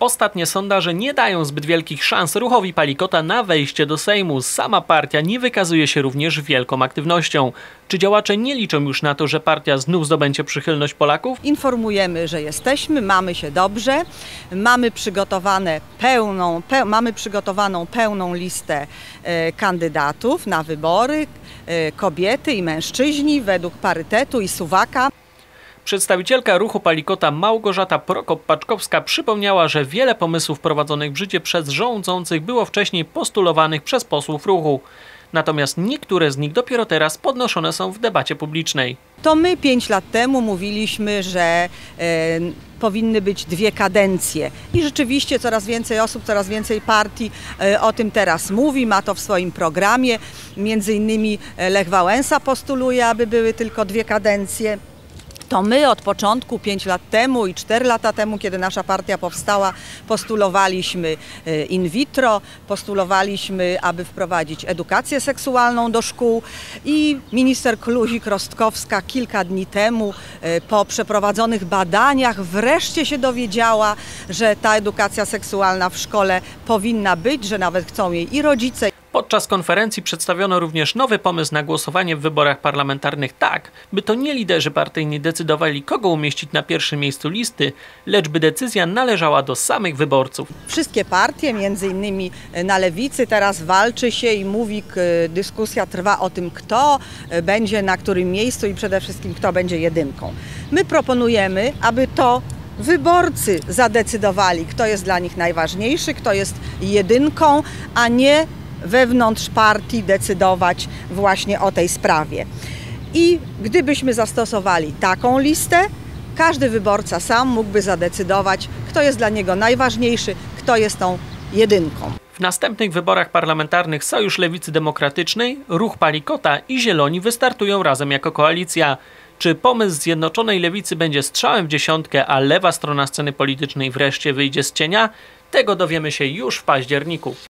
Ostatnie sondaże nie dają zbyt wielkich szans ruchowi Palikota na wejście do Sejmu. Sama partia nie wykazuje się również wielką aktywnością. Czy działacze nie liczą już na to, że partia znów zdobędzie przychylność Polaków? Informujemy, że jesteśmy, mamy się dobrze, mamy przygotowaną pełną listę kandydatów na wybory, kobiety i mężczyźni według parytetu i suwaka. Przedstawicielka ruchu Palikota Małgorzata Prokop-Paczkowska przypomniała, że wiele pomysłów wprowadzonych w życie przez rządzących było wcześniej postulowanych przez posłów ruchu. Natomiast niektóre z nich dopiero teraz podnoszone są w debacie publicznej. To my 5 lat temu mówiliśmy, że powinny być 2 kadencje i rzeczywiście coraz więcej osób, coraz więcej partii o tym teraz mówi, ma to w swoim programie. Między innymi Lech Wałęsa postuluje, aby były tylko 2 kadencje. To my od początku, 5 lat temu i 4 lata temu, kiedy nasza partia powstała, postulowaliśmy in vitro, postulowaliśmy, aby wprowadzić edukację seksualną do szkół i minister Kluzik-Rostkowska kilka dni temu po przeprowadzonych badaniach wreszcie się dowiedziała, że ta edukacja seksualna w szkole powinna być, że nawet chcą jej i rodzice. Podczas konferencji przedstawiono również nowy pomysł na głosowanie w wyborach parlamentarnych tak, by to nie liderzy partyjni decydowali, kogo umieścić na pierwszym miejscu listy, lecz by decyzja należała do samych wyborców. Wszystkie partie, między innymi na lewicy, teraz walczy się i mówi, dyskusja trwa o tym, kto będzie na którym miejscu i przede wszystkim kto będzie jedynką. My proponujemy, aby to wyborcy zadecydowali, kto jest dla nich najważniejszy, kto jest jedynką, a nie wewnątrz partii decydować właśnie o tej sprawie. I gdybyśmy zastosowali taką listę, każdy wyborca sam mógłby zadecydować, kto jest dla niego najważniejszy, kto jest tą jedynką. W następnych wyborach parlamentarnych Sojusz Lewicy Demokratycznej, Ruch Palikota i Zieloni wystartują razem jako koalicja. Czy pomysł Zjednoczonej Lewicy będzie strzałem w dziesiątkę, a lewa strona sceny politycznej wreszcie wyjdzie z cienia? Tego dowiemy się już w październiku.